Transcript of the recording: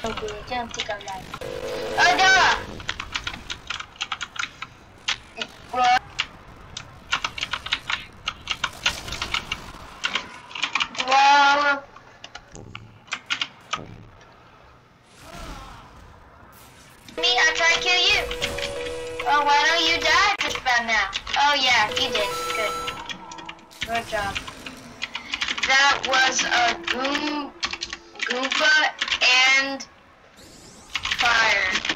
这样这个来。的。Well, me, I try to kill you. Oh, why don't you die just about now? Oh yeah, you did. Good. Good job. That was a Goomba and fire.